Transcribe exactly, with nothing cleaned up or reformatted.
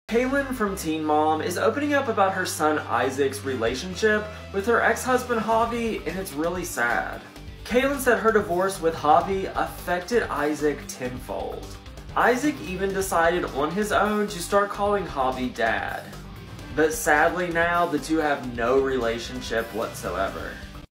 Kailyn from Teen Mom is opening up about her son Isaac's relationship with her ex-husband Javi, and it's really sad. Kailyn said her divorce with Javi affected Isaac tenfold. Isaac even decided on his own to start calling Javi dad. But sadly now, the two have no relationship whatsoever.